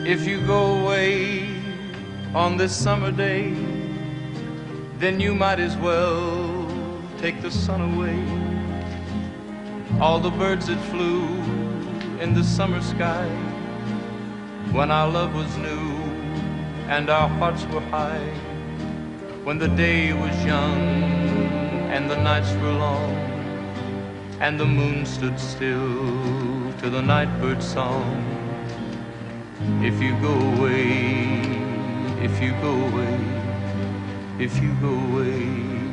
If you go away on this summer day, then you might as well take the sun away. All the birds that flew in the summer sky, when our love was new and our hearts were high, when the day was young and the nights were long, and the moon stood still to the nightbird's song. If you go away, if you go away, if you go away.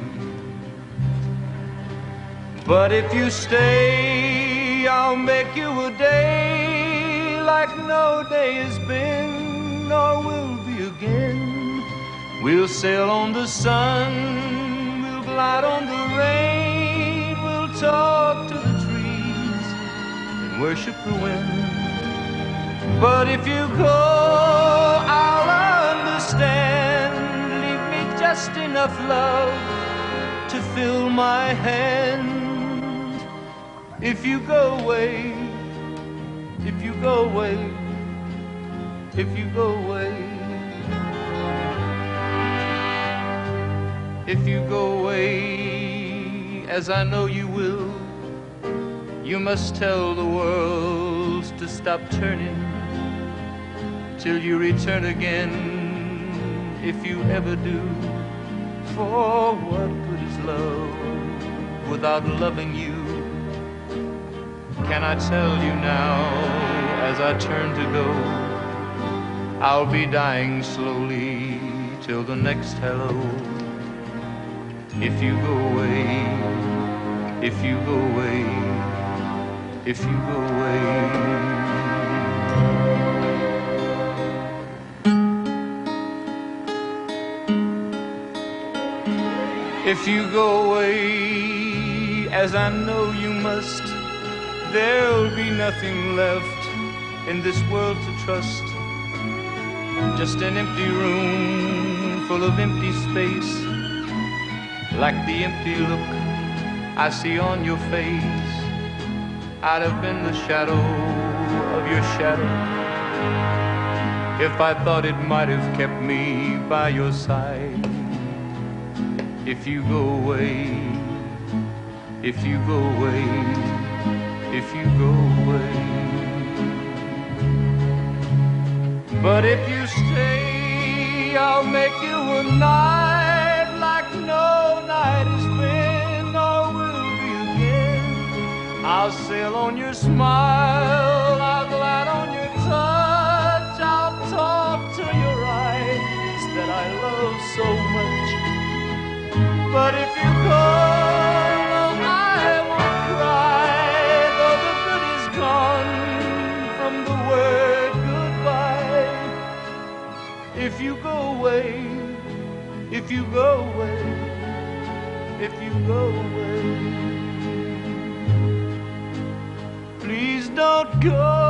But if you stay, I'll make you a day like no day has been or will be again. We'll sail on the sun, we'll glide on the rain, we'll talk to the trees and worship the wind. But if you go, I'll understand. Leave me just enough love to fill my hand. If you go away, if you go away, if you go away, if you go away, as I know you will, you must tell the world to stop turning till you return again, if you ever do. For what good is love without loving you? Can I tell you now, as I turn to go, I'll be dying slowly till the next hello. If you go away, if you go away, if you go away. If you go away, as I know you must, there'll be nothing left in this world to trust. Just an empty room full of empty space, like the empty look I see on your face. I'd have been the shadow of your shadow if I thought it might have kept me by your side. If you go away, if you go away, if you go away. But if you stay, I'll make you a night like no night has been or will be again. I'll sail on your smile, I'll glide on your touch, I'll talk to your eyes that I love so much. But if you go, I won't cry, though the good is gone from the word goodbye. If you go away, if you go away, if you go away, please don't go.